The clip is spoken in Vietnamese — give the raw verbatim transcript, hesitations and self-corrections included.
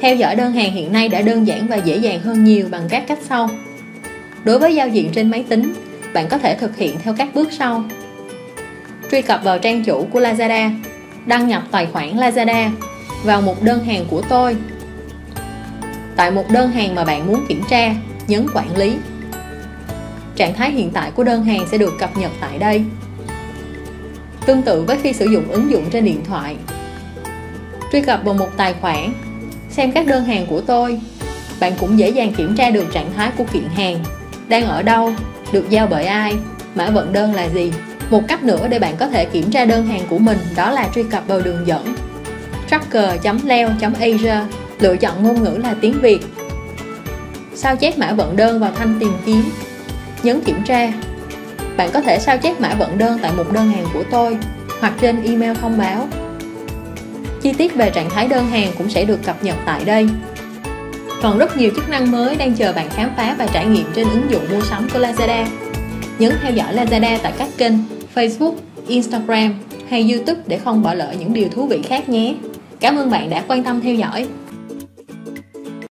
Theo dõi đơn hàng hiện nay đã đơn giản và dễ dàng hơn nhiều bằng các cách sau. Đối với giao diện trên máy tính, bạn có thể thực hiện theo các bước sau. Truy cập vào trang chủ của Lazada, đăng nhập tài khoản Lazada, vào mục đơn hàng của tôi. Tại mục đơn hàng mà bạn muốn kiểm tra, nhấn quản lý. Trạng thái hiện tại của đơn hàng sẽ được cập nhật tại đây. Tương tự với khi sử dụng ứng dụng trên điện thoại. Truy cập vào mục tài khoản, xem các đơn hàng của tôi. Bạn cũng dễ dàng kiểm tra được trạng thái của kiện hàng, đang ở đâu, được giao bởi ai, mã vận đơn là gì. Một cách nữa để bạn có thể kiểm tra đơn hàng của mình đó là truy cập vào đường dẫn tracker chấm leo chấm asia, lựa chọn ngôn ngữ là tiếng Việt. Sao chép mã vận đơn vào thanh tìm kiếm, nhấn kiểm tra. Bạn có thể sao chép mã vận đơn tại mục đơn hàng của tôi hoặc trên email thông báo. Chi tiết về trạng thái đơn hàng cũng sẽ được cập nhật tại đây. Còn rất nhiều chức năng mới đang chờ bạn khám phá và trải nghiệm trên ứng dụng mua sắm của Lazada. Nhấn theo dõi Lazada tại các kênh Facebook, Instagram hay YouTube để không bỏ lỡ những điều thú vị khác nhé. Cảm ơn bạn đã quan tâm theo dõi.